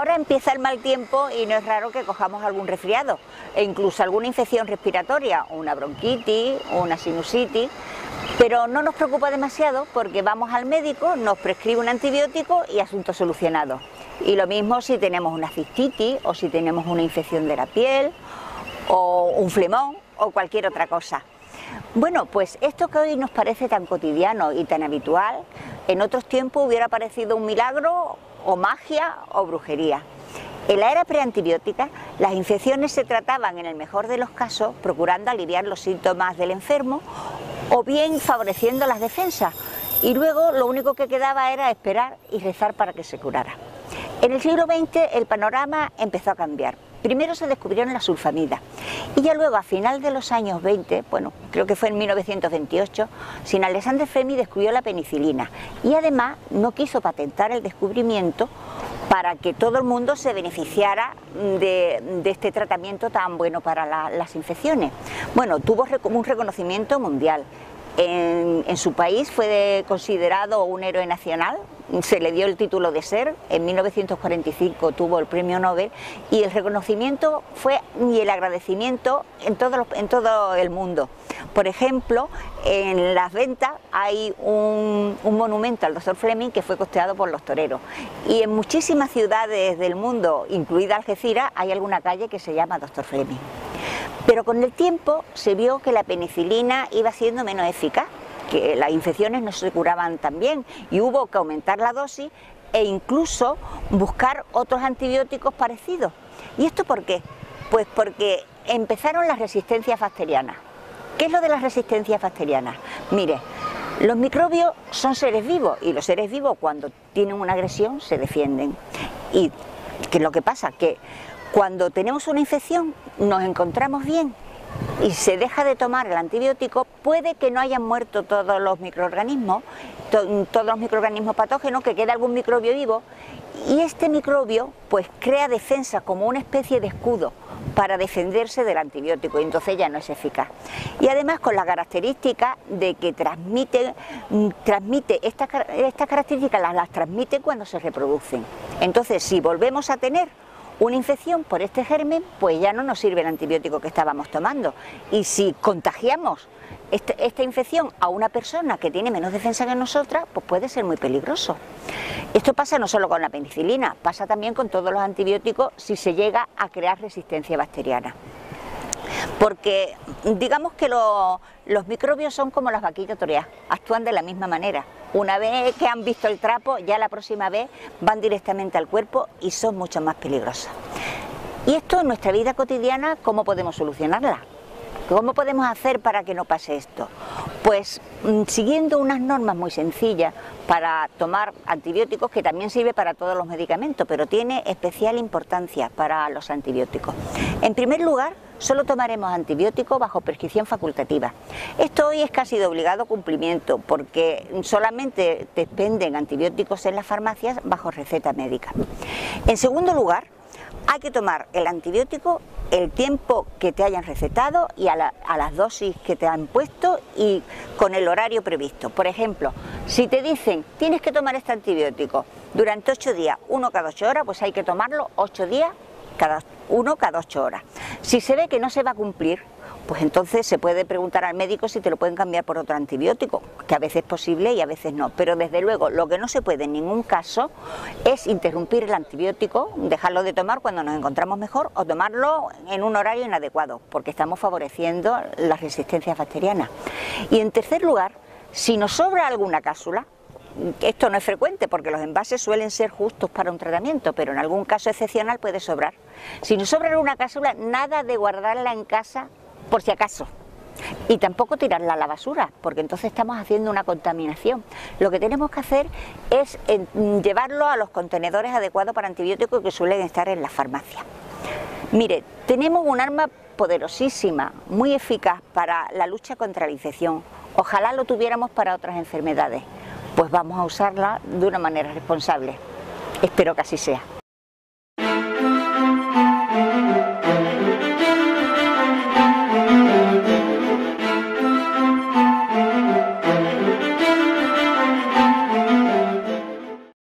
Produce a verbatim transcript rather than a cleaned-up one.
Ahora empieza el mal tiempo y no es raro que cojamos algún resfriado e incluso alguna infección respiratoria, una bronquitis, una sinusitis, pero no nos preocupa demasiado porque vamos al médico, nos prescribe un antibiótico y asunto solucionado. Y lo mismo si tenemos una cistitis o si tenemos una infección de la piel o un flemón o cualquier otra cosa. Bueno, pues esto que hoy nos parece tan cotidiano y tan habitual, en otros tiempos hubiera parecido un milagro o magia o brujería. En la era preantibiótica, las infecciones se trataban en el mejor de los casos procurando aliviar los síntomas del enfermo o bien favoreciendo las defensas, y luego lo único que quedaba era esperar y rezar para que se curara. En el siglo veinte el panorama empezó a cambiar. Primero se descubrieron las sulfamidas y ya luego a final de los años veinte, bueno, creo que fue en mil novecientos veintiocho, Sir Alexander Fleming descubrió la penicilina y además no quiso patentar el descubrimiento para que todo el mundo se beneficiara de, de este tratamiento tan bueno para la, las infecciones. Bueno, tuvo un reconocimiento mundial. En, en su país fue de, considerado un héroe nacional, se le dio el título de ser, en mil novecientos cuarenta y cinco tuvo el premio Nobel y el reconocimiento fue y el agradecimiento en todo, los, en todo el mundo. Por ejemplo, en Las Ventas hay un, un monumento al doctor Fleming que fue costeado por los toreros y en muchísimas ciudades del mundo, incluida Algeciras, hay alguna calle que se llama doctor Fleming. Pero con el tiempo se vio que la penicilina iba siendo menos eficaz, que las infecciones no se curaban tan bien y hubo que aumentar la dosis e incluso buscar otros antibióticos parecidos. ¿Y esto por qué? Pues porque empezaron las resistencias bacterianas. ¿Qué es lo de las resistencias bacterianas? Mire, los microbios son seres vivos y los seres vivos cuando tienen una agresión se defienden. ¿Y qué es lo que pasa? Que cuando tenemos una infección nos encontramos bien y se deja de tomar el antibiótico, puede que no hayan muerto todos los microorganismos, to, todos los microorganismos patógenos, que quede algún microbio vivo y este microbio pues crea defensa como una especie de escudo para defenderse del antibiótico y entonces ya no es eficaz. Y además con la característica de que transmite, transmite estas, estas características las, las transmite cuando se reproducen. Entonces si volvemos a tener una infección por este germen, pues ya no nos sirve el antibiótico que estábamos tomando. Y si contagiamos este, esta infección a una persona que tiene menos defensa que nosotras, pues puede ser muy peligroso. Esto pasa no solo con la penicilina, pasa también con todos los antibióticos si se llega a crear resistencia bacteriana. Porque digamos que lo, los microbios son como las vaquillas toreadas, actúan de la misma manera. Una vez que han visto el trapo, ya la próxima vez van directamente al cuerpo y son mucho más peligrosas. Y esto en nuestra vida cotidiana, ¿cómo podemos solucionarla? ¿Cómo podemos hacer para que no pase esto? Pues mmm, siguiendo unas normas muy sencillas para tomar antibióticos, que también sirve para todos los medicamentos, pero tiene especial importancia para los antibióticos. En primer lugar, solo tomaremos antibióticos bajo prescripción facultativa. Esto hoy es casi de obligado cumplimiento porque solamente te venden antibióticos en las farmacias bajo receta médica. En segundo lugar, hay que tomar el antibiótico el tiempo que te hayan recetado y a, la, a las dosis que te han puesto y con el horario previsto. Por ejemplo, si te dicen tienes que tomar este antibiótico durante ocho días, uno cada ocho horas, pues hay que tomarlo ocho días, cada uno cada ocho horas. Si se ve que no se va a cumplir, pues entonces se puede preguntar al médico si te lo pueden cambiar por otro antibiótico, que a veces es posible y a veces no, pero desde luego lo que no se puede en ningún caso es interrumpir el antibiótico, dejarlo de tomar cuando nos encontramos mejor o tomarlo en un horario inadecuado, porque estamos favoreciendo las resistencias bacterianas. Y en tercer lugar, si nos sobra alguna cápsula, esto no es frecuente porque los envases suelen ser justos para un tratamiento, pero en algún caso excepcional puede sobrar. Si nos sobra alguna cápsula, nada de guardarla en casa por si acaso. Y tampoco tirarla a la basura, porque entonces estamos haciendo una contaminación. Lo que tenemos que hacer es en, llevarlo a los contenedores adecuados para antibióticos que suelen estar en las farmacias. Mire, tenemos un arma poderosísima, muy eficaz para la lucha contra la infección. Ojalá lo tuviéramos para otras enfermedades. Pues vamos a usarla de una manera responsable. Espero que así sea.